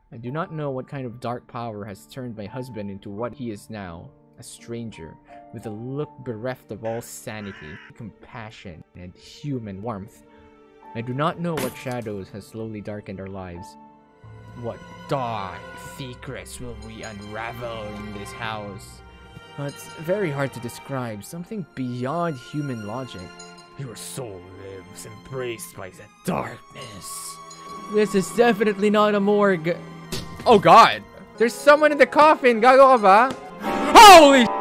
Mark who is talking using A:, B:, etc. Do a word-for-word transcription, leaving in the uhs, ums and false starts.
A: I do not know what kind of dark power has turned my husband into what he is now, a stranger, with a look bereft of all sanity, compassion, and human warmth. I do not know what shadows has slowly darkened our lives. What dark secrets will we unravel in this house? It's very hard to describe, something beyond human logic. Your soul lives embraced by the darkness. This is definitely not a morgue. Oh god! There's someone in the coffin! Gago ka ba? Holy